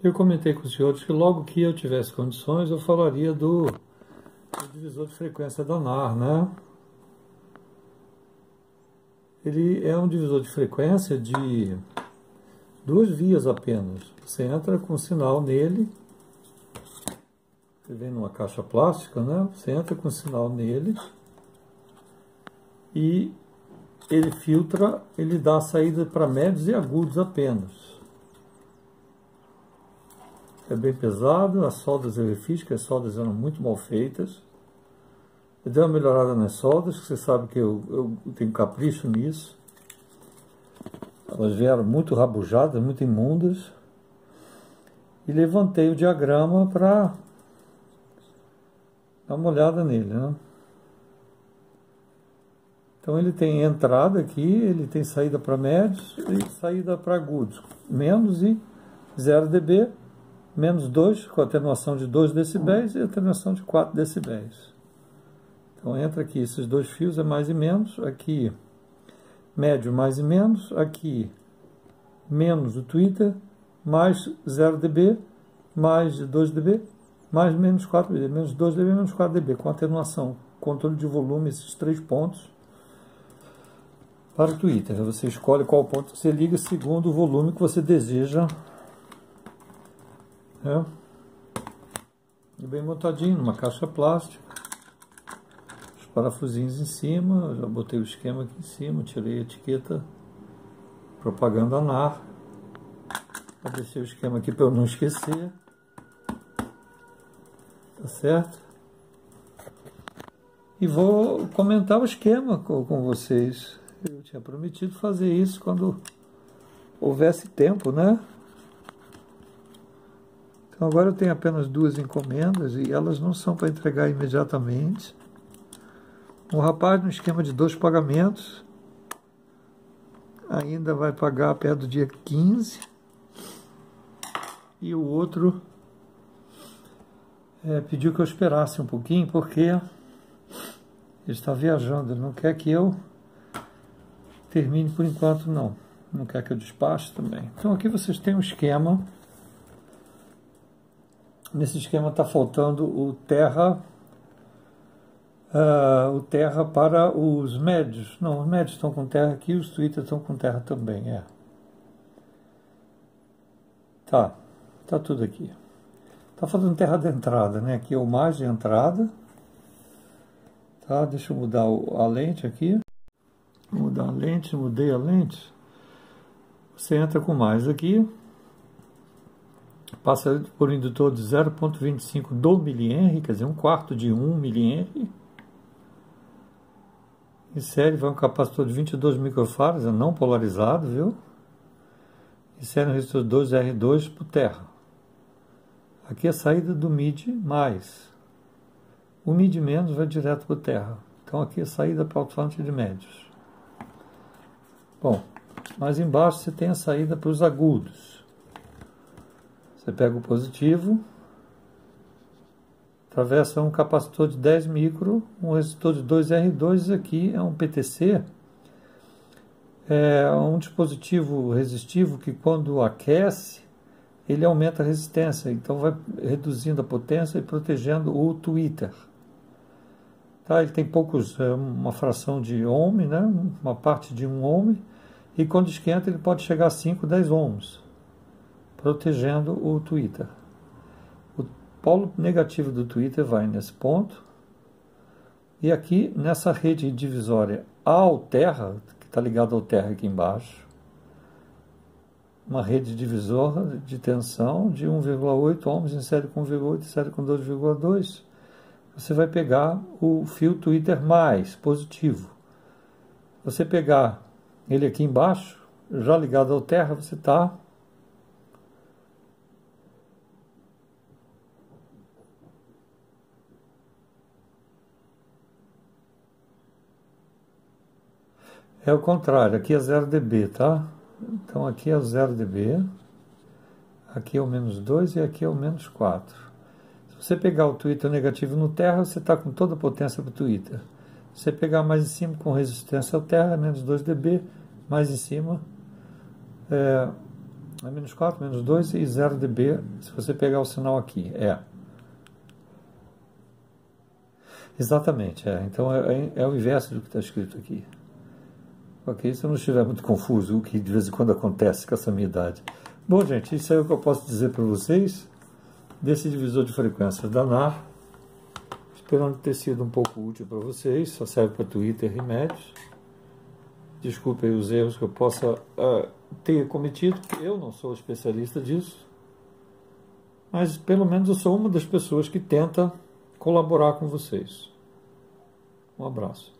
Eu comentei com os senhores que logo que eu tivesse condições, eu falaria do divisor de frequência da NAR, né? Ele é um divisor de frequência de 2 vias apenas. Você entra com sinal nele, ele vem numa caixa plástica, né? Você entra com sinal nele e ele filtra, ele dá a saída para médios e agudos apenas. É bem pesado, as soldas eu refiz, que as soldas eram muito mal feitas. Eu dei uma melhorada nas soldas, que você sabe que eu tenho capricho nisso. Elas vieram muito rabujadas, muito imundas. E levantei o diagrama para dar uma olhada nele, né? Então ele tem entrada aqui, ele tem saída para médios e saída para agudos. Menos e 0 dB, menos 2, com atenuação de 2 decibéis e atenuação de 4 decibéis. Então entra aqui esses 2 fios, é mais e menos, aqui médio mais e menos, aqui menos o tweeter, mais 0 dB, mais 2 dB, mais menos 4 dB, menos 2 dB, menos 4 dB, com atenuação, controle de volume, esses 3 pontos para o tweeter. Você escolhe qual ponto você liga segundo o volume que você deseja. E bem montadinho, numa caixa plástica. Parafusinhos em cima, eu já botei o esquema aqui em cima, tirei a etiqueta propaganda NAR, já deixei o esquema aqui para eu não esquecer, tá certo? E vou comentar o esquema com vocês. Eu tinha prometido fazer isso quando houvesse tempo, né? Então agora eu tenho apenas 2 encomendas e elas não são para entregar imediatamente. O rapaz, no esquema de 2 pagamentos, ainda vai pagar perto do dia 15. E o outro pediu que eu esperasse um pouquinho, porque ele está viajando, ele não quer que eu termine por enquanto, não. Não quer que eu despache também. Então aqui vocês têm um esquema. Nesse esquema está faltando o terra para os médios. Não, os médios estão com terra aqui, os tweeters estão com terra também, Tá tudo aqui. Tá falando terra de entrada, né? Aqui é o mais de entrada. Tá, deixa eu mudar a lente aqui. Vou mudar a lente, mudei a lente. Você entra com mais aqui. Passa por um indutor de 0,25 do milihenry, quer dizer, 1/4 de 1 milihenry. Insere, vai um capacitor de 22 microfarads, não polarizado, viu? Insere um resistor 2R2 por terra. Aqui é a saída do MIDI mais. O MIDI menos vai direto para terra. Então aqui é a saída para o alto-falante de médios. Bom, mais embaixo você tem a saída para os agudos. Você pega o positivo, atravessa um capacitor de 10 micro, um resistor de 2R2, aqui é um PTC, é um dispositivo resistivo que quando aquece, ele aumenta a resistência, então vai reduzindo a potência e protegendo o tweeter. Tá, ele tem uma fração de ohm, né? Uma parte de 1 ohm, e quando esquenta ele pode chegar a 5, 10 ohms, protegendo o tweeter. O polo negativo do tweeter vai nesse ponto, e aqui nessa rede divisória ao terra, que está ligado ao terra aqui embaixo, uma rede divisora de tensão de 1,8 ohms em série com 1,8 e série com 2,2, você vai pegar o fio tweeter mais positivo. Você pegar ele aqui embaixo, já ligado ao terra, você está é o contrário, aqui é 0 dB, tá? Então aqui é o 0 dB, aqui é o menos 2 e aqui é o menos 4. Se você pegar o tweeter negativo no terra, você está com toda a potência para o tweeter. Se você pegar mais em cima com resistência ao terra, menos 2 dB, mais em cima, É menos 4, menos 2 e 0 dB, se você pegar o sinal aqui. Exatamente, então é o inverso do que está escrito aqui. Ok, se eu não estiver muito confuso, o que de vez em quando acontece com essa minha idade. Bom, gente, isso é o que eu posso dizer para vocês desse divisor de frequências da NAR. Esperando ter sido um pouco útil para vocês. Só serve para Twitter e médios. Desculpe aí os erros que eu possa ter cometido, porque eu não sou especialista disso. Mas pelo menos eu sou uma das pessoas que tenta colaborar com vocês. Um abraço.